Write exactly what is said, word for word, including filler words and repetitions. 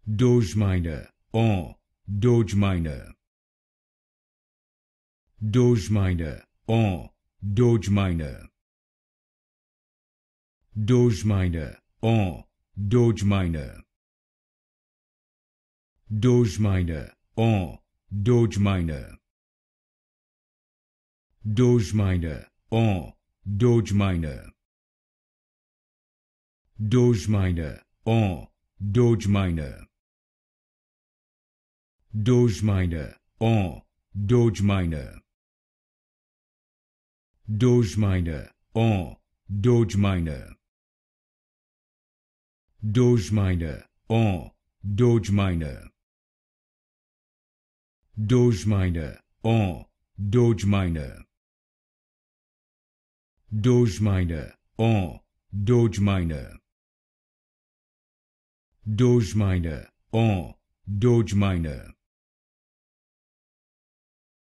Dogeminer, on, Dogeminer. Dogeminer, on, Dogeminer. Dogeminer, on, Dogeminer. Dogeminer, on, Dogeminer. Dogeminer, on, Dogeminer. Dogeminer, on, Dogeminer. Dogeminer, on, Dogeminer. Dogeminer, on, Dogeminer. Dogeminer, on, Dogeminer. Dogeminer, on, Dogeminer. Dogeminer, on, Dogeminer. Dogeminer, on, Dogeminer.